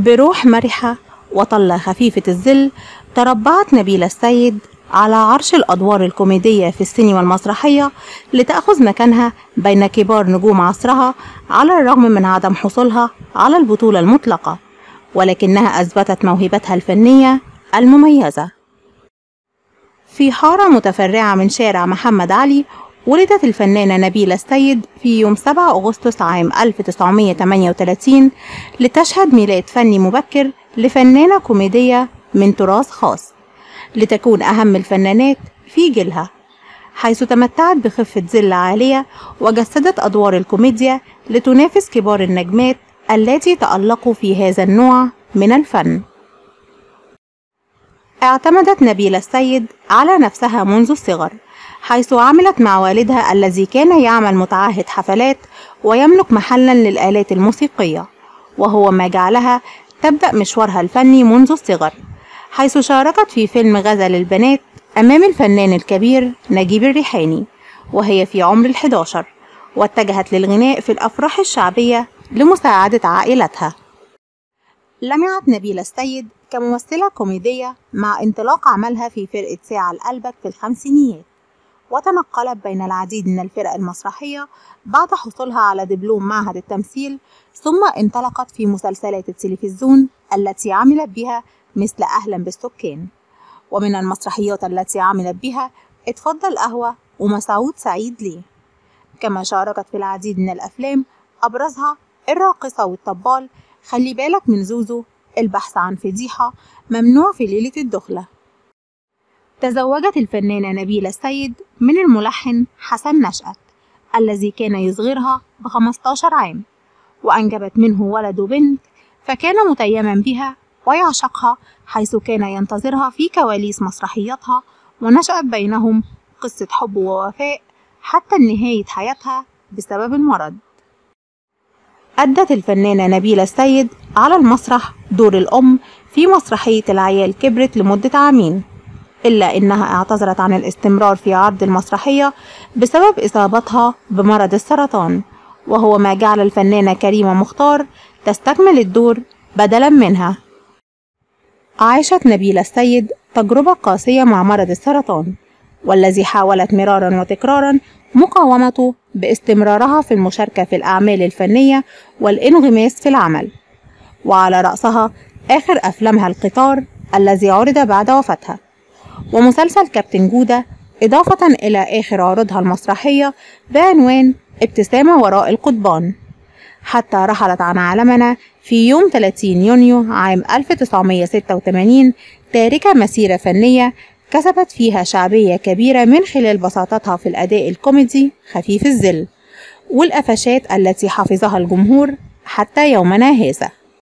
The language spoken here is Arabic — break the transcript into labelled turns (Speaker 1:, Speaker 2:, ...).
Speaker 1: بروح مرحة وطلة خفيفة الظل تربعت نبيلة السيد على عرش الأدوار الكوميدية في السينما المسرحية لتأخذ مكانها بين كبار نجوم عصرها، على الرغم من عدم حصولها على البطولة المطلقة، ولكنها أثبتت موهبتها الفنية المميزة. في حارة متفرعة من شارع محمد علي ولدت الفنانة نبيلة السيد في يوم 7 أغسطس عام 1938 لتشهد ميلاد فني مبكر لفنانة كوميدية من تراث خاص، لتكون أهم الفنانات في جيلها، حيث تمتعت بخفة ظل عالية وجسدت أدوار الكوميديا لتنافس كبار النجمات التي تألقوا في هذا النوع من الفن. اعتمدت نبيلة السيد على نفسها منذ الصغر، حيث عملت مع والدها الذي كان يعمل متعهد حفلات ويملك محلا للآلات الموسيقية، وهو ما جعلها تبدأ مشوارها الفني منذ الصغر، حيث شاركت في فيلم غزل البنات أمام الفنان الكبير نجيب الريحاني وهي في عمر 11، واتجهت للغناء في الأفراح الشعبية لمساعدة عائلتها. لمعت نبيلة السيد كممثلة كوميدية مع انطلاق عملها في فرقة ساعة لقلبك في الخمسينيات، وتنقلت بين العديد من الفرق المسرحية بعد حصولها على دبلوم معهد التمثيل، ثم انطلقت في مسلسلات التلفزيون التي عملت بها مثل أهلا بالسكان. ومن المسرحيات التي عملت بها اتفضل قهوة ومسعود سعيد ليه، كما شاركت في العديد من الأفلام أبرزها الراقصة والطبال، خلي بالك من زوزو، البحث عن فضيحة، ممنوع في ليلة الدخلة. تزوجت الفنانة نبيلة السيد من الملحن حسن نشأت الذي كان يصغرها ب15 عام، وأنجبت منه ولد وبنت، فكان متيما بها ويعشقها، حيث كان ينتظرها في كواليس مسرحياتها، ونشأت بينهم قصة حب ووفاء حتى نهاية حياتها بسبب المرض. أدت الفنانة نبيلة السيد على المسرح دور الأم في مسرحية العيال كبرت لمدة عامين، إلا إنها اعتذرت عن الاستمرار في عرض المسرحية بسبب إصابتها بمرض السرطان، وهو ما جعل الفنانة كريمة مختار تستكمل الدور بدلا منها. عاشت نبيلة السيد تجربة قاسية مع مرض السرطان، والذي حاولت مرارا وتكرارا مقاومته باستمرارها في المشاركة في الأعمال الفنية والانغماس في العمل، وعلى رأسها آخر أفلامها القطار الذي عرض بعد وفاتها، ومسلسل كابتن جودة، إضافة إلى آخر عروضها المسرحية بعنوان ابتسامة وراء القضبان، حتى رحلت عن عالمنا في يوم 30 يونيو عام 1986 تاركة مسيرة فنية كسبت فيها شعبية كبيرة من خلال بساطتها في الأداء الكوميدي خفيف الظل والقفشات التي حفظها الجمهور حتى يومنا هذا.